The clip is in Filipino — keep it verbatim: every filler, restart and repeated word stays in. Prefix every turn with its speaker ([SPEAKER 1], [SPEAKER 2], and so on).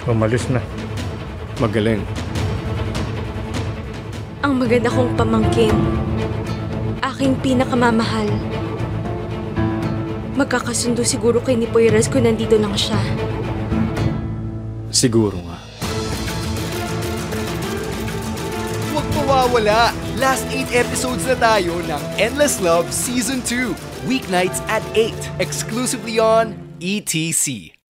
[SPEAKER 1] Umalis na.
[SPEAKER 2] Magaling.
[SPEAKER 3] Ang maganda kong pamangkin. Aking pinakamamahal. Magkakasundo siguro kay ni Poyras kung nandito lang siya.
[SPEAKER 2] Siguro nga.
[SPEAKER 4] Huwag mawawala! Last eight episodes na tayo ng Endless Love Season two. Weeknights at eight. Exclusively on E T C.